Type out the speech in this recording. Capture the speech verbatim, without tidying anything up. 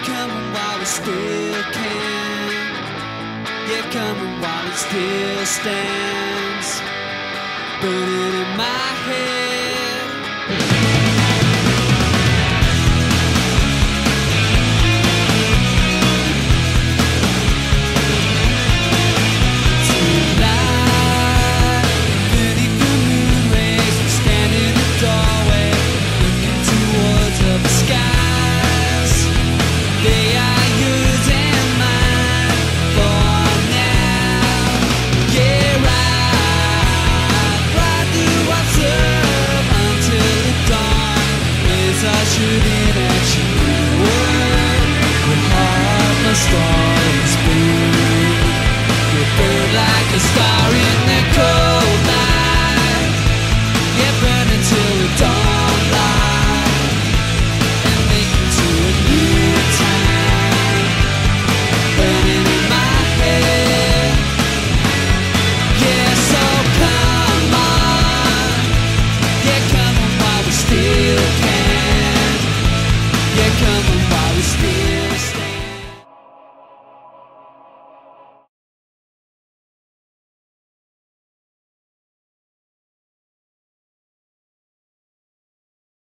coming while we still can. Yeah, coming while it still stands, burning in my head. Tonight, beneath the moon rays, we stand in the doorway, looking towards the skies. They are yours and mine for now. Yeah, right, right through Wildsurf until the dawn is ushered in.